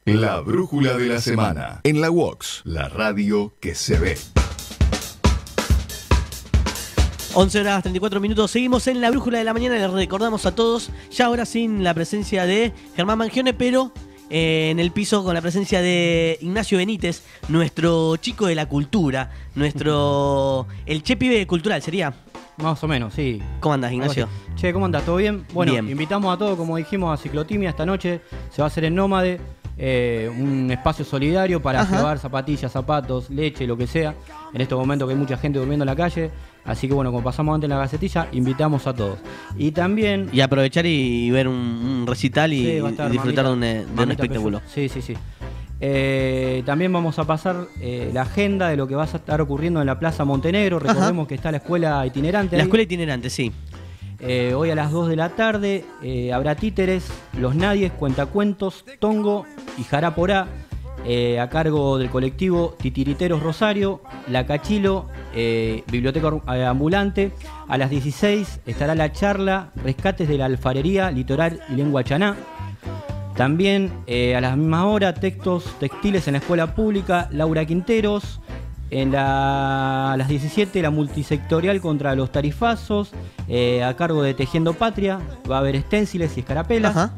La brújula de la semana. En la UOX, la radio que se ve. 11:34. Seguimos en la brújula de la mañana. Les recordamos a todos, ya ahora sin la presencia de Germán Mangione, pero en el piso con la presencia de Ignacio Benítez, nuestro chico de la cultura, el che pibe cultural, ¿sería? Más o menos, sí. ¿Cómo andás, Ignacio? Che, ¿cómo andás? ¿Todo bien? Bueno, bien. Invitamos a todos, como dijimos, a Ciclotimia esta noche. Se va a hacer en Nómade, un espacio solidario para llevar zapatillas, zapatos, leche, lo que sea. En estos momentos que hay mucha gente durmiendo en la calle. Así que bueno, como pasamos antes en la Gacetilla, invitamos a todos. Y también... Y aprovechar y ver un recital y disfrutar de un espectáculo. Sí. También vamos a pasar la agenda de lo que va a estar ocurriendo en la Plaza Montenegro. Recordemos que está la escuela itinerante. La escuela itinerante, sí. Hoy a las 2 de la tarde habrá títeres, Los Nadies, Cuentacuentos, Tongo y Jaraporá, a cargo del colectivo Titiriteros Rosario, La Cachilo, Biblioteca Ambulante. A las 16 estará la charla Rescates de la Alfarería, Litoral y Lengua Chaná. También a las mismas horas, textos textiles en la escuela pública, Laura Quinteros. A las 17, la multisectorial contra los tarifazos, a cargo de Tejiendo Patria. Va a haber esténciles y escarapelas. A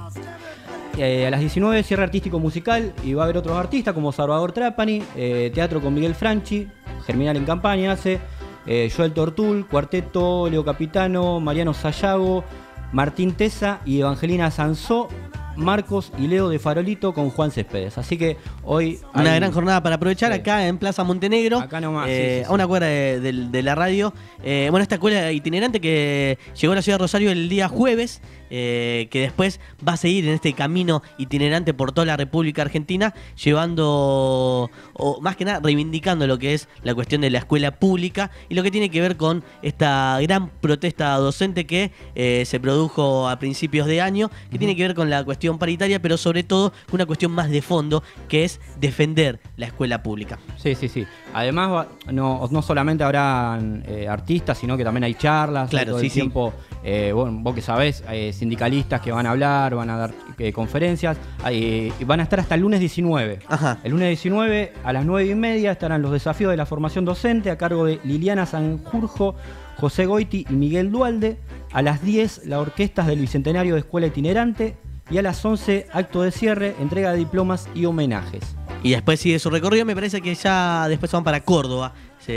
las 19, cierre artístico musical, y va a haber otros artistas como Salvador Trapani, teatro con Miguel Franchi, Germinal en Campaña hace, Joel Tortul, Cuarteto, Leo Capitano, Mariano Sayago, Martín Tesa y Evangelina Sansó, Marcos y Leo de Farolito con Juan Céspedes. Así que hoy una gran jornada para aprovechar acá en Plaza Montenegro. Acá nomás, a una cuadra de la radio. Esta escuela itinerante que llegó a la ciudad de Rosario el día jueves, que después va a seguir en este camino itinerante por toda la República Argentina, llevando, o más que nada, reivindicando lo que es la cuestión de la escuela pública y lo que tiene que ver con esta gran protesta docente que se produjo a principios de año, que tiene que ver con la cuestión paritaria, pero sobre todo una cuestión más de fondo, que es defender la escuela pública. Sí. Además, no solamente habrán artistas, sino que también hay charlas. Claro, todo el tiempo. Vos que sabés, sindicalistas que van a hablar, van a dar conferencias. Y van a estar hasta el lunes 19. El lunes 19 a las 9:30 estarán los desafíos de la formación docente a cargo de Liliana Sanjurjo, José Goiti y Miguel Dualde. A las 10, la orquesta del Bicentenario de Escuela Itinerante. Y a las 11, acto de cierre, entrega de diplomas y homenajes. Y después sigue su recorrido. Me parece que ya después van para Córdoba.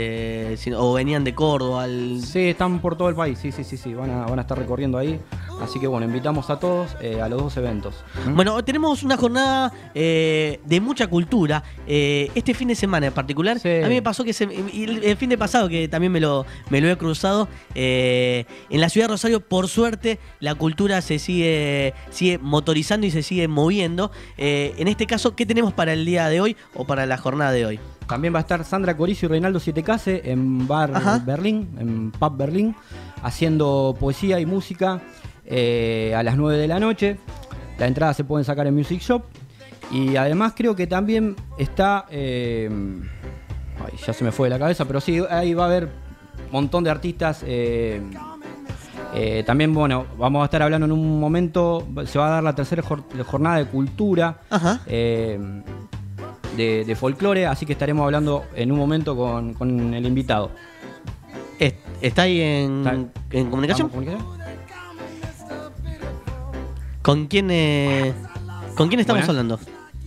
O venían de Córdoba. Sí, están por todo el país. Sí. Van a estar recorriendo ahí. Así que bueno, invitamos a todos a los dos eventos. Bueno, tenemos una jornada de mucha cultura. Este fin de semana en particular, a mí me pasó que el fin de pasado, que también me lo he cruzado, en la ciudad de Rosario, por suerte, la cultura se sigue motorizando y se sigue moviendo. En este caso, ¿qué tenemos para el día de hoy o para la jornada de hoy? También va a estar Sandra Corizo y Reinaldo Sietecase en Berlín, en Pub Berlín, haciendo poesía y música a las 9 de la noche. La entrada se pueden sacar en Music Shop. Y además creo que también está... ya se me fue de la cabeza, pero sí, ahí va a haber un montón de artistas. También, bueno, vamos a estar hablando en un momento, se va a dar la tercera jornada de cultura. De folclore, así que estaremos hablando en un momento con el invitado. ¿Está ahí en comunicación? ¿Con quién estamos hablando?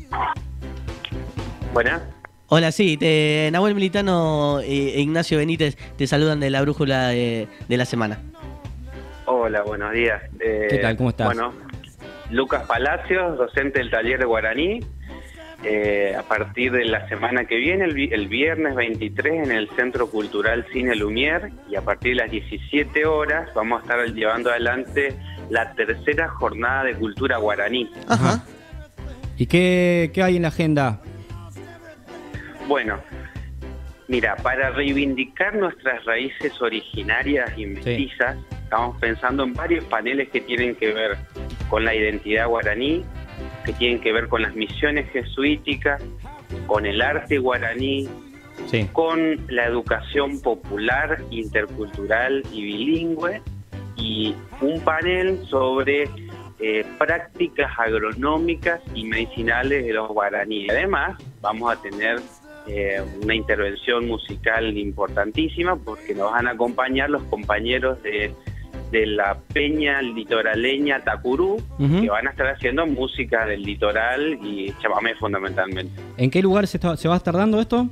Buenas. Hola, sí, Nahuel Militano e Ignacio Benítez te saludan de la brújula de la semana. Hola, buenos días. ¿Qué tal? ¿Cómo estás? Bueno, Lucas Palacios, docente del taller de guaraní. A partir de la semana que viene, el viernes 23, en el Centro Cultural Cine Lumière, y a partir de las 17 horas vamos a estar llevando adelante la tercera jornada de cultura guaraní. ¿Y qué hay en la agenda? Bueno, mira, para reivindicar nuestras raíces originarias y mestizas, estamos pensando en varios paneles que tienen que ver con la identidad guaraní, que tienen que ver con las misiones jesuíticas, con el arte guaraní, con la educación popular, intercultural y bilingüe, y un panel sobre prácticas agronómicas y medicinales de los guaraníes. Además, vamos a tener una intervención musical importantísima porque nos van a acompañar los compañeros de la peña litoraleña Tacurú, que van a estar haciendo música del litoral y chamamé fundamentalmente. ¿En qué lugar se va a estar dando esto?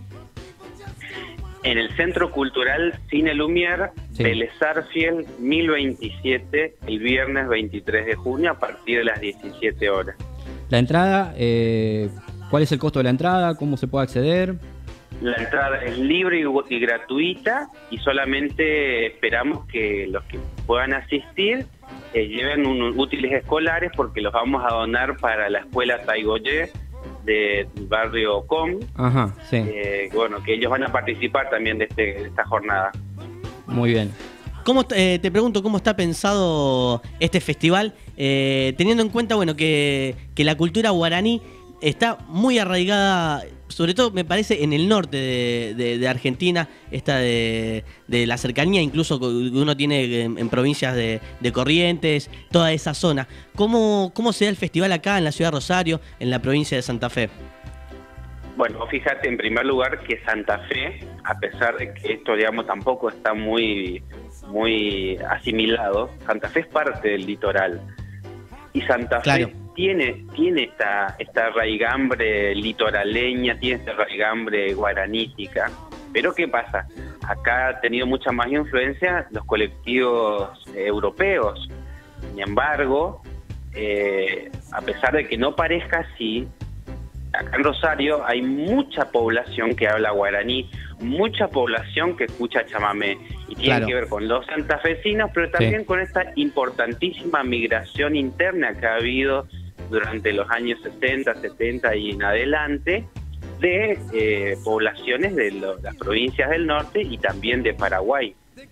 En el Centro Cultural Cine Lumière, Sí. Vélez Sarsfield, 1027, el viernes 23 de junio a partir de las 17 horas. La entrada, ¿cuál es el costo de la entrada? ¿Cómo se puede acceder? La entrada es libre y gratuita y solamente esperamos que los que puedan asistir lleven útiles escolares porque los vamos a donar para la escuela Taigoye del barrio Com. Ajá, sí. Bueno, que ellos van a participar también de esta jornada. Muy bien. Te pregunto, ¿cómo está pensado este festival? Teniendo en cuenta, bueno, que la cultura guaraní está muy arraigada, sobre todo me parece en el norte de Argentina, esta de la cercanía, incluso que uno tiene en provincias de Corrientes, toda esa zona. ¿Cómo se da el festival acá en la ciudad de Rosario, en la provincia de Santa Fe? Bueno, fíjate en primer lugar que Santa Fe, a pesar de que esto, digamos, tampoco está muy asimilado, Santa Fe es parte del litoral. Y Santa Claro. Fe tiene esta raigambre litoraleña, tiene esta raigambre guaranítica. Pero ¿qué pasa? Acá ha tenido mucha más influencia los colectivos europeos. Sin embargo, a pesar de que no parezca así, acá en Rosario hay mucha población que habla guaraní, mucha población que escucha chamamé, y tiene Claro. que ver con los santafesinos, pero también con esta importantísima migración interna que ha habido durante los años 60, 70 y en adelante, de poblaciones de las provincias del norte y también de Paraguay.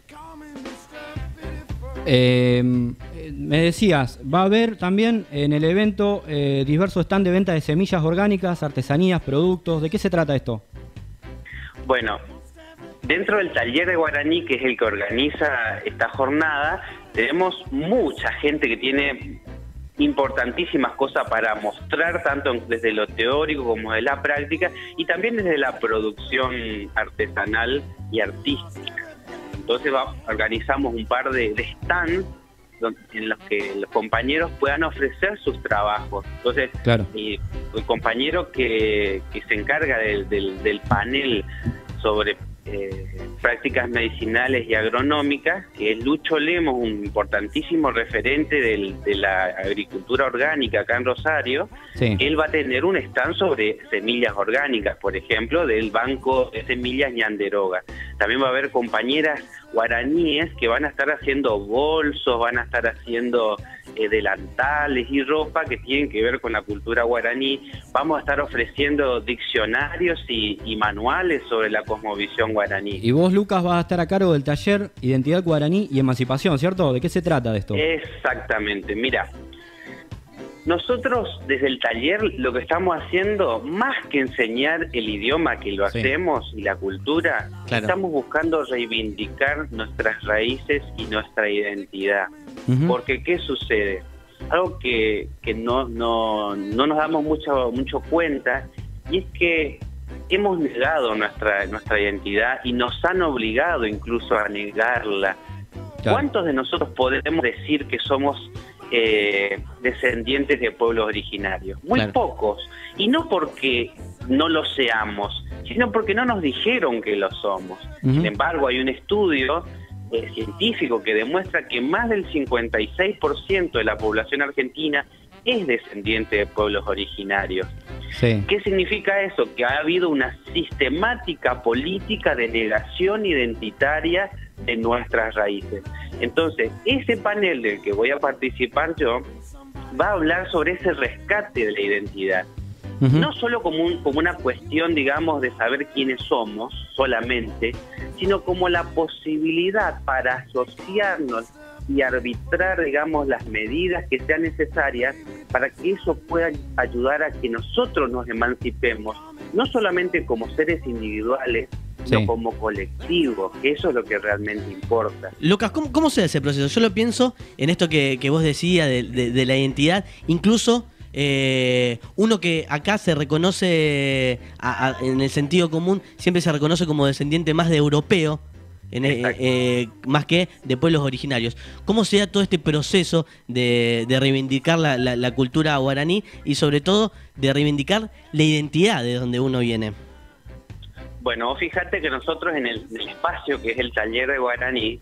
Me decías, va a haber también en el evento diversos stands de venta de semillas orgánicas, artesanías, productos. ¿De qué se trata esto? Bueno, dentro del taller de guaraní, que es el que organiza esta jornada, tenemos mucha gente que tiene importantísimas cosas para mostrar, tanto desde lo teórico como de la práctica, y también desde la producción artesanal y artística. Entonces organizamos un par de stands en los que los compañeros puedan ofrecer sus trabajos. Entonces, Claro. el compañero que se encarga del panel sobre prácticas medicinales y agronómicas, que es Lucho Lemos, un importantísimo referente de la agricultura orgánica acá en Rosario, Sí. él va a tener un stand sobre semillas orgánicas, por ejemplo, del Banco de Semillas Ñanderoga. También va a haber compañeras guaraníes que van a estar haciendo bolsos, van a estar haciendo delantales y ropa que tienen que ver con la cultura guaraní. Vamos a estar ofreciendo diccionarios y manuales sobre la cosmovisión guaraní. Y vos, Lucas, vas a estar a cargo del taller Identidad Guaraní y Emancipación, ¿cierto? ¿De qué se trata de esto? Exactamente, mira, nosotros desde el taller lo que estamos haciendo, más que enseñar el idioma que lo Sí. hacemos y la cultura, Claro. estamos buscando reivindicar nuestras raíces y nuestra identidad. Ujú. Porque ¿qué sucede? Algo que no nos damos mucho cuenta, y es que hemos negado nuestra identidad y nos han obligado incluso a negarla. Claro. ¿Cuántos de nosotros podemos decir que somos descendientes de pueblos originarios? Muy Claro. pocos. Y no porque no lo seamos, sino porque no nos dijeron que lo somos. Ujú. Sin embargo, hay un estudio científico que demuestra que más del 56% de la población argentina es descendiente de pueblos originarios. Sí. ¿Qué significa eso? Que ha habido una sistemática política de negación identitaria de nuestras raíces. Entonces, ese panel del que voy a participar yo va a hablar sobre ese rescate de la identidad. Ujú. No solo como una cuestión, digamos, de saber quiénes somos solamente, sino como la posibilidad para asociarnos y arbitrar, digamos, las medidas que sean necesarias para que eso pueda ayudar a que nosotros nos emancipemos, no solamente como seres individuales, sino Sí. como colectivo, que eso es lo que realmente importa. Lucas, ¿cómo se da ese proceso? Yo lo pienso en esto que vos decías de la identidad, incluso uno que acá se reconoce en el sentido común, siempre se reconoce como descendiente más de europeo, más que de pueblos originarios. ¿Cómo se da todo este proceso de reivindicar la cultura guaraní y sobre todo de reivindicar la identidad de donde uno viene? Bueno, fíjate que nosotros en el espacio que es el taller de guaraní,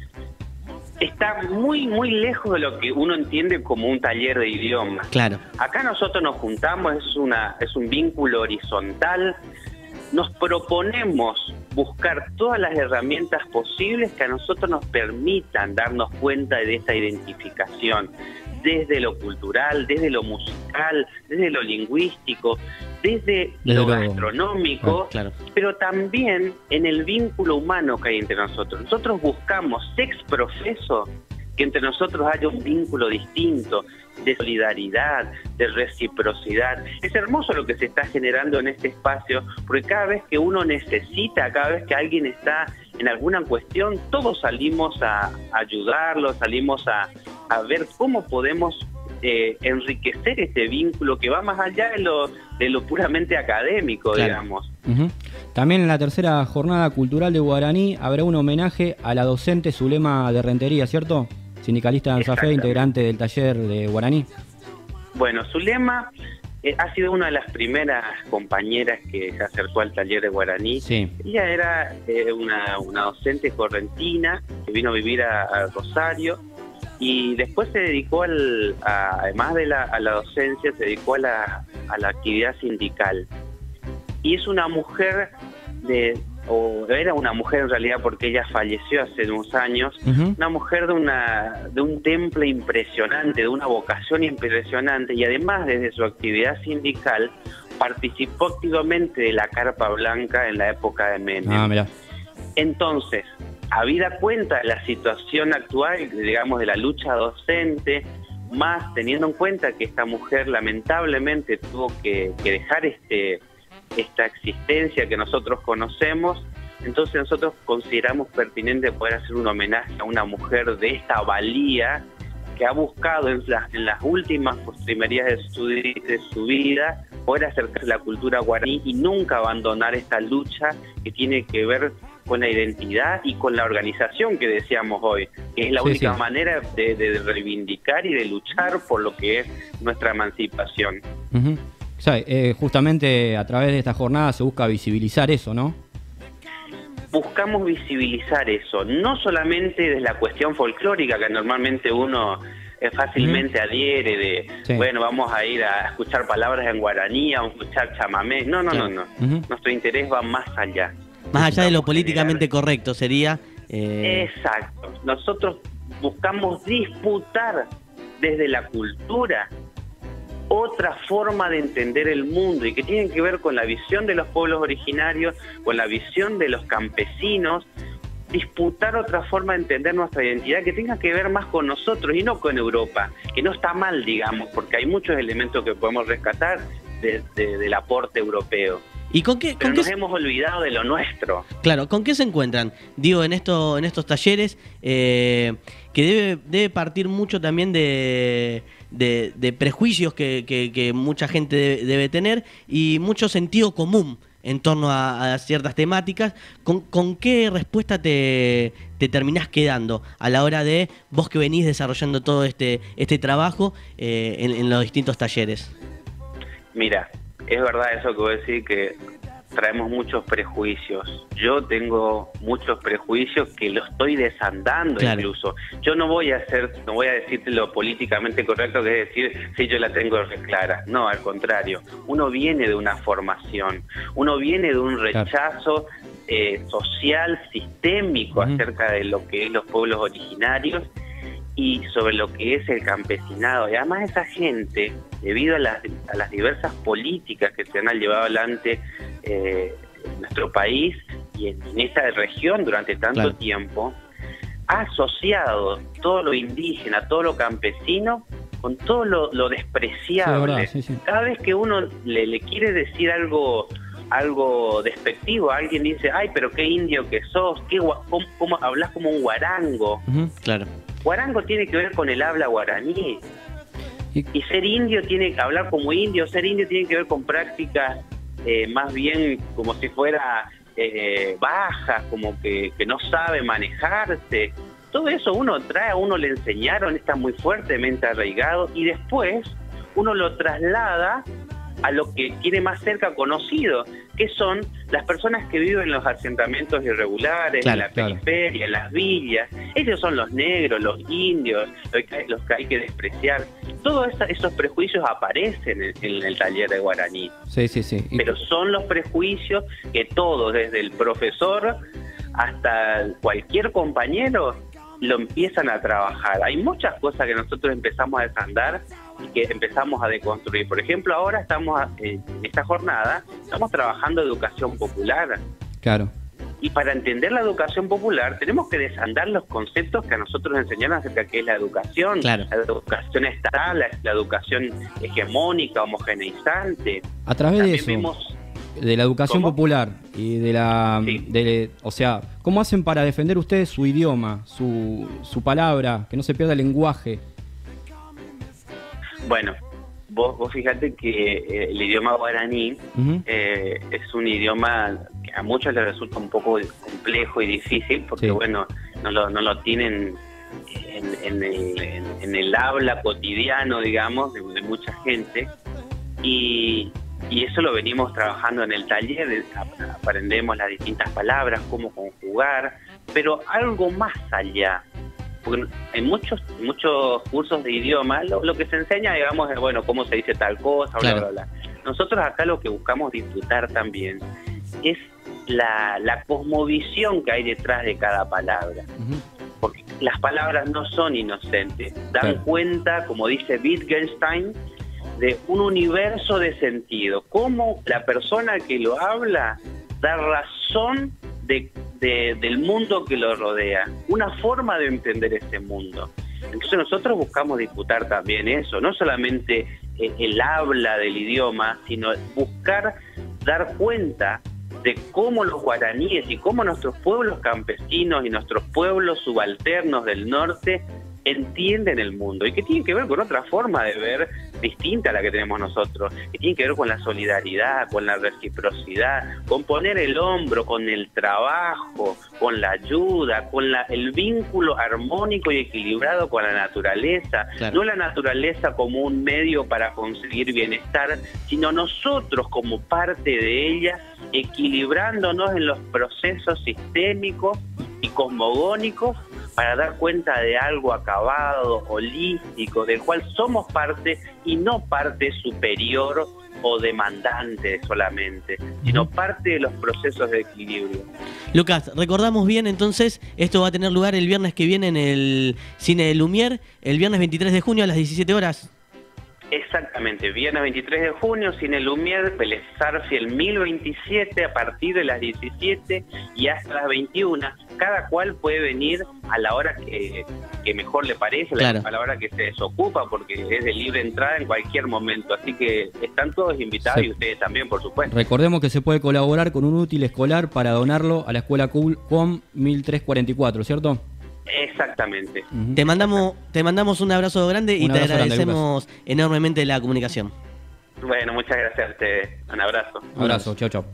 está muy lejos de lo que uno entiende como un taller de idiomas. Claro. Acá nosotros nos juntamos, es un vínculo horizontal, nos proponemos buscar todas las herramientas posibles que a nosotros nos permitan darnos cuenta de esta identificación, desde lo cultural, desde lo musical, desde lo lingüístico, desde lo gastronómico, claro. Pero también en el vínculo humano que hay entre nosotros. Nosotros buscamos ex profeso que entre nosotros haya un vínculo distinto, de solidaridad, de reciprocidad. Es hermoso lo que se está generando en este espacio, porque cada vez que uno necesita, cada vez que alguien está en alguna cuestión, todos salimos a ayudarlo, salimos a ver cómo podemos enriquecer este vínculo que va más allá de lo puramente académico, claro, digamos. También en la tercera jornada cultural de Guaraní habrá un homenaje a la docente Zulema de Rentería, ¿cierto? Sindicalista de Anzafé, integrante del taller de Guaraní. Bueno, Zulema ha sido una de las primeras compañeras que se acercó al taller de Guaraní. Sí. Ella era una docente correntina que vino a vivir a Rosario y después se dedicó, además de a la docencia, se dedicó a la actividad sindical. Y es una mujer era una mujer en realidad porque ella falleció hace unos años, una mujer de un temple impresionante, de una vocación impresionante, y además desde su actividad sindical participó activamente de la Carpa Blanca en la época de Menem. Ah, mirá. Entonces, habida cuenta de la situación actual, digamos, de la lucha docente, más teniendo en cuenta que esta mujer lamentablemente tuvo que dejar esta existencia que nosotros conocemos, entonces nosotros consideramos pertinente poder hacer un homenaje a una mujer de esta valía que ha buscado en las últimas postrimerías de su vida poder acercarse a la cultura guaraní y nunca abandonar esta lucha que tiene que ver con la identidad y con la organización que decíamos hoy, que es la única manera de reivindicar y de luchar por lo que es nuestra emancipación. O sea, justamente a través de esta jornada se busca visibilizar eso, ¿no? Buscamos visibilizar eso, no solamente desde la cuestión folclórica, que normalmente uno fácilmente adhiere bueno, vamos a ir a escuchar palabras en guaraní, a escuchar chamamé. No. Nuestro interés va más allá. Más allá de lo políticamente correcto sería... Exacto. Nosotros buscamos disputar desde la cultura otra forma de entender el mundo y que tiene que ver con la visión de los pueblos originarios, con la visión de los campesinos, disputar otra forma de entender nuestra identidad que tenga que ver más con nosotros y no con Europa, que no está mal, digamos, porque hay muchos elementos que podemos rescatar del aporte europeo. ¿Y con qué, Pero nos hemos olvidado de lo nuestro. Claro, ¿con qué se encuentran? Digo, en estos talleres, que debe partir mucho también de prejuicios que mucha gente debe tener y mucho sentido común en torno a ciertas temáticas. ¿Con qué respuesta te terminás quedando a la hora de vos que venís desarrollando todo este trabajo en los distintos talleres? Mira, es verdad eso que vos decís, que traemos muchos prejuicios. Yo tengo muchos prejuicios que lo estoy desandando, claro. Incluso. Yo no voy a decirte lo políticamente correcto, que es decir, si yo la tengo clara. No, al contrario. Uno viene de una formación, uno viene de un rechazo social, sistémico acerca de lo que es los pueblos originarios y sobre lo que es el campesinado. Y además esa gente, debido a las diversas políticas que se han llevado adelante en nuestro país y en esta región durante tanto tiempo, ha asociado todo lo indígena, todo lo campesino, con todo lo despreciable. Sí, Cada vez que uno le quiere decir algo algo despectivo. Alguien dice, ay, pero qué indio que sos, cómo hablas como un guarango. Claro. Guarango tiene que ver con el habla guaraní. Y ser indio tiene que hablar como indio, ser indio tiene que ver con prácticas más bien como si fuera bajas, como que no sabe manejarse. Todo eso uno trae, a uno le enseñaron, está muy fuertemente arraigado, y después uno lo traslada a lo que tiene más cerca conocido, que son las personas que viven en los asentamientos irregulares, claro, en la periferia, en las villas. Ellos son los negros, los indios, los que hay que despreciar. Todos esos prejuicios aparecen en el taller de guaraní. Sí. Pero son los prejuicios que todos, desde el profesor hasta cualquier compañero, lo empiezan a trabajar. Hay muchas cosas que nosotros empezamos a desandar y que empezamos a deconstruir. Por ejemplo, ahora estamos en esta jornada, estamos trabajando educación popular. Claro. Y para entender la educación popular tenemos que desandar los conceptos que a nosotros nos enseñaron acerca de qué es la educación. Claro. La educación estatal, la educación hegemónica, homogeneizante. A través También de eso, vemos... de la educación ¿Cómo? popular y de la... Sí. o sea, ¿cómo hacen para defender ustedes su idioma, su palabra, que no se pierda el lenguaje? Bueno, vos fíjate que el idioma guaraní es un idioma que a muchos les resulta un poco complejo y difícil, porque Sí. bueno, no lo tienen en el habla cotidiano, digamos, de mucha gente, y eso lo venimos trabajando en el taller. Aprendemos las distintas palabras, cómo conjugar, pero algo más allá. Porque en muchos cursos de idioma lo que se enseña, digamos, es, bueno, cómo se dice tal cosa, bla, Claro. bla, bla. Nosotros acá lo que buscamos disfrutar también es la cosmovisión que hay detrás de cada palabra. Porque las palabras no son inocentes, dan Claro. cuenta, como dice Wittgenstein, de un universo de sentido. Cómo la persona que lo habla da razón del mundo que lo rodea, una forma de entender ese mundo. Entonces nosotros buscamos disputar también eso, no solamente el habla del idioma, sino buscar dar cuenta de cómo los guaraníes y cómo nuestros pueblos campesinos y nuestros pueblos subalternos del norte entienden el mundo, y que tiene que ver con otra forma de ver distinta a la que tenemos nosotros, que tiene que ver con la solidaridad, con la reciprocidad, con poner el hombro, con el trabajo, con la ayuda, con el vínculo armónico y equilibrado con la naturaleza. Claro. No la naturaleza como un medio para conseguir bienestar, sino nosotros como parte de ella, equilibrándonos en los procesos sistémicos y cosmogónicos para dar cuenta de algo acabado, holístico, del cual somos parte y no parte superior o demandante solamente, sino parte de los procesos de equilibrio. Lucas, recordamos bien entonces, esto va a tener lugar el viernes que viene en el Cine de Lumière, el viernes 23 de junio a las 17 horas. Exactamente, viernes 23 de junio, Cine Lumière, Vélez Sarsfield 1027, a partir de las 17 y hasta las 21. Cada cual puede venir a la hora que mejor le parece, Claro. a la hora que se desocupa, porque es de libre entrada en cualquier momento. Así que están todos invitados, Sí. y ustedes también, por supuesto. Recordemos que se puede colaborar con un útil escolar para donarlo a la Escuela CUM 1344, ¿cierto? Exactamente. Te mandamos un abrazo grande y Un te abrazo grande, agradecemos enormemente la comunicación. Bueno, muchas gracias a ustedes. Un abrazo. Abrazo, chao, chao.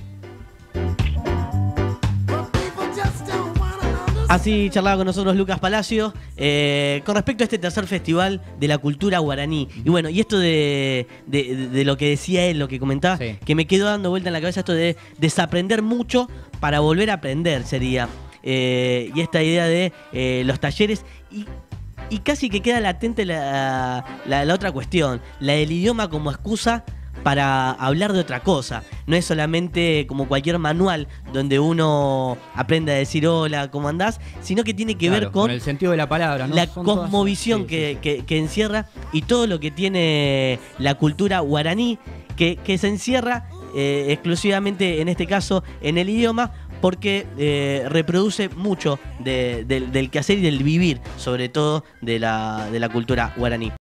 Así charlaba con nosotros Lucas Palacio con respecto a este tercer festival de la cultura guaraní. Y bueno, y esto de lo que decía él, lo que comentaba, Sí. que me quedó dando vuelta en la cabeza, esto de desaprender mucho para volver a aprender sería. Y esta idea de los talleres y casi que queda latente la otra cuestión, la del idioma como excusa para hablar de otra cosa. No es solamente como cualquier manual donde uno aprende a decir hola, ¿cómo andás? Sino que tiene que ver Claro, con el sentido de la palabra, ¿no? la Son todas- cosmovisión sí, que, sí, sí. que encierra y todo lo que tiene la cultura guaraní, que se encierra exclusivamente, en este caso, en el idioma, porque reproduce mucho del quehacer y del vivir, sobre todo de la cultura guaraní.